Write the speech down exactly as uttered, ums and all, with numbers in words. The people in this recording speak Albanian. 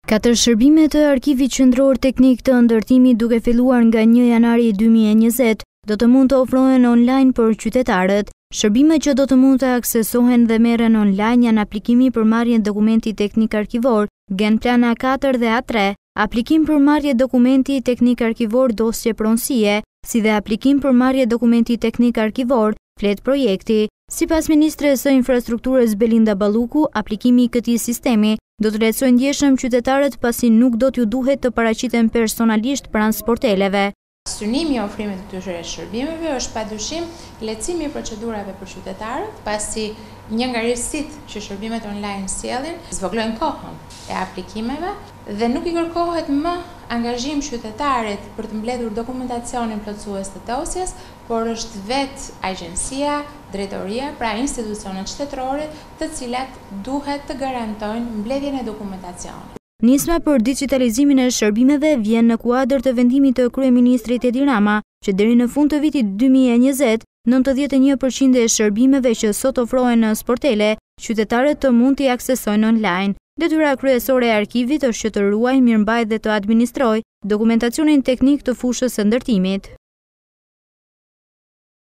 Katër shërbime të Arkivit Qendror Teknik të Ndërtimit duke filluar nga një janari dy mijë e njëzet do të mund të ofrohen online për qytetarët. Shërbimet që do të mund të aksesohen dhe merren online janë aplikimi për marrjen dokumenti teknik arkivor, Genplan A katër dhe A tre, aplikim për marrje dokumenti teknik arkivor dosje pronësie, si dhe aplikim për marrje dokumenti teknik arkivor, flet projekti. Sipas ministres së infrastrukturës Belinda Balluku, aplikimi i këtij sistemi do të lehtësojë ndjeshëm qytetarët pasi nuk do t'ju duhet të paraqiten personalisht pranë sporteleve. Synimi i ofrimit të këtyre shërbimeve është padyshim lehtësimi i procedurave për qytetarët, pasi një nga rrjesit që shërbimet online sjellin zvoglojnë kohën e aplikimeve dhe nuk i kërkohet më angazhim qytetarit për të mbledhur dokumentacionin plotësues të dosjes, por është vetë agjencia, drejtoria, pra institucionet shtetërore, të cilat duhet të garantojnë mbledhjen e dokumentacionit. Nisma për digitalizimin e shërbimeve vjen në kuadër të vendimit të kryeministrit Edi Rama, që deri në fund të vitit dy mijë e njëzet, nëntëdhjetë e një përqind e shërbimeve që sot ofrohen në sportele, qytetarët të mund t'i aksesojnë online. Detyra kryesore e arkivit është që të ruajë, mirëmbajë dhe të administrojë dokumentacionin teknik të fushës së ndërtimit.